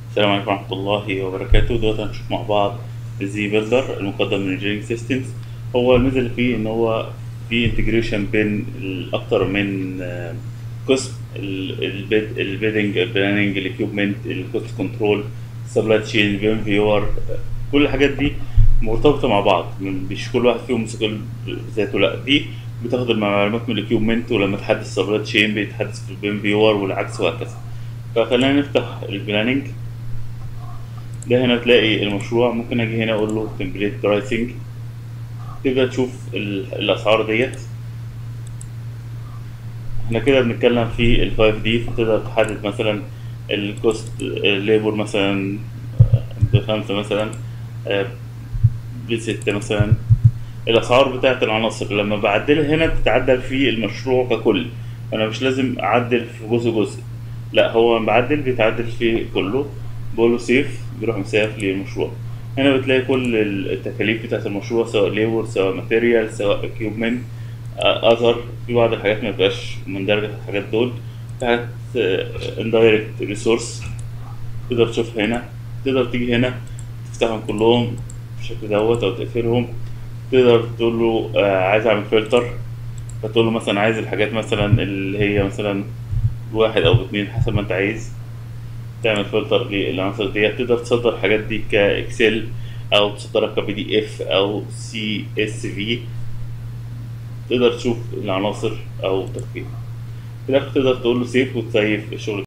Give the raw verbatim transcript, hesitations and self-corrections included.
السلام عليكم ورحمة الله وبركاته. دلوقتي هنشوف مع بعض زي بيلدر المقدم من جينيك سيستمز. هو الميزة اللي فيه إن هو فيه انتجريشن بين أكتر من آه، قسم: البيدنج، البلاننج، الاكيوبمنت، الكوست كنترول، السبلاي تشين، البيم فيور. كل الحاجات دي مرتبطة مع بعض، من- مش كل واحد فيهم مستقل بذاته، لا دي بتاخد المعلومات من الاكيوبمنت، ولما تحدث السبلاي تشين بيتحدث في البيم فيور والعكس وهكذا. فخلينا نفتح البلاننج. ده هنا تلاقي المشروع. ممكن اجي هنا اقول له تمبليت برايسنج، تبدا تشوف ال- الاسعار ديت. احنا كده بنتكلم في ال فايف دي، فتقدر تحدد مثلا الكوست الليبر مثلا بخمسة مثلا، آه، بستة مثلا. الأسعار بتاعت العناصر لما بعدلها هنا بتتعدل في المشروع ككل. أنا مش لازم أعدل في جزء جزء، لا هو لما بعدل بيتعدل في كله. بقوله سيف، بيروح مسيف لي المشروع. هنا بتلاقي كل التكاليف بتاعت المشروع، سواء ليبر، سواء ماتيريال، سواء اكيوبمنت، اذر. في بعض الحاجات ما بتبقاش مندرجة في الحاجات دول. في حاجات اندايركت ريسورس تقدر تشوفها هنا. تقدر تيجي هنا تفتحهم كلهم بالشكل دوت او تقفلهم. تقدر تقول له آه، عايز اعمل فلتر، فتقول له مثلا عايز الحاجات مثلا اللي هي مثلا واحد او اتنين حسب ما انت عايز. تعمل فلتر للعناصر دي. تقدر تصدر الحاجات دي كاكسل، او تصدرها كبي دي اف او سي اس في. تقدر تشوف العناصر او تخفيها. في الاخر تقدر تقول له سيف وتسيف الشغل.